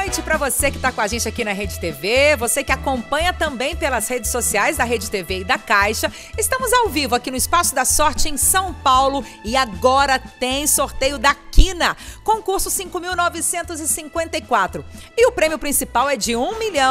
noite para você que está com a gente aqui na Rede TV, você que acompanha também pelas redes sociais da Rede TV e da Caixa. Estamos ao vivo aqui no Espaço da Sorte em São Paulo e agora tem sorteio da Quina, concurso 5.954. E o prêmio principal é de R$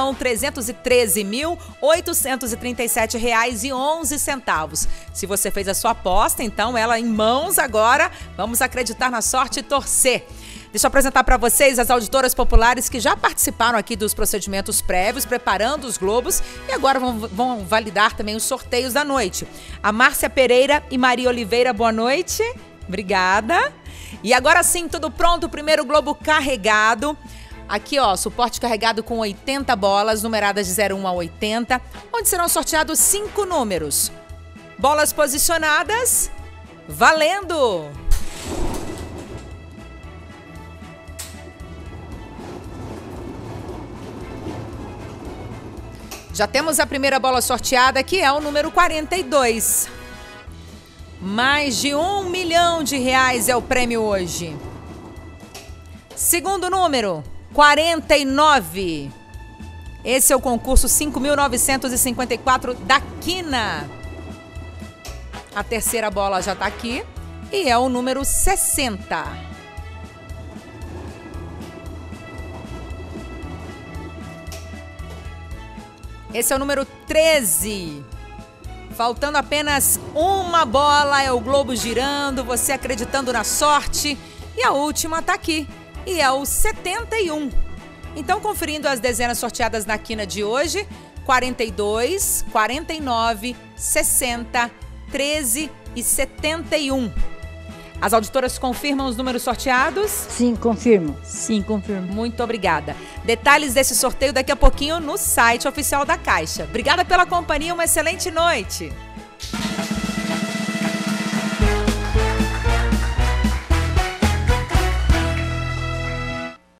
1.313.837,11. Se você fez a sua aposta, então ela em mãos agora, vamos acreditar na sorte e torcer. Deixa eu apresentar para vocês as auditoras populares que já participaram aqui dos procedimentos prévios, preparando os globos e agora vão validar também os sorteios da noite. A Márcia Pereira e Maria Oliveira, boa noite. Obrigada. E agora sim, tudo pronto, o primeiro globo carregado. Aqui, ó, suporte carregado com 80 bolas, numeradas de 01 a 80, onde serão sorteados 5 números. Bolas posicionadas, valendo! Já temos a primeira bola sorteada, que é o número 42. Mais de R$ 1 milhão é o prêmio hoje. Segundo número, 49. Esse é o concurso 5.954 da Quina. A terceira bola já está aqui e é o número 60. Esse é o número 13. Faltando apenas uma bola, é o globo girando, você acreditando na sorte. E a última está aqui, e é o 71. Então, conferindo as dezenas sorteadas na Quina de hoje, 42, 49, 60, 13 e 71. As auditoras confirmam os números sorteados? Sim, confirmo. Sim, confirmo. Muito obrigada. Detalhes desse sorteio daqui a pouquinho no site oficial da Caixa. Obrigada pela companhia, uma excelente noite.